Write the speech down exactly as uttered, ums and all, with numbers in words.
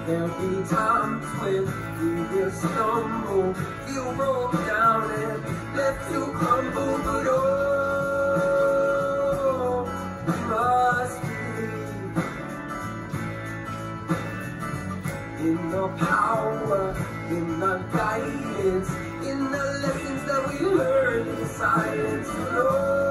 There'll be times when we will stumble, feel rolled down and left to crumble, but oh, we must believe in the power, in the guidance, in the lessons that we learn in silence. Oh,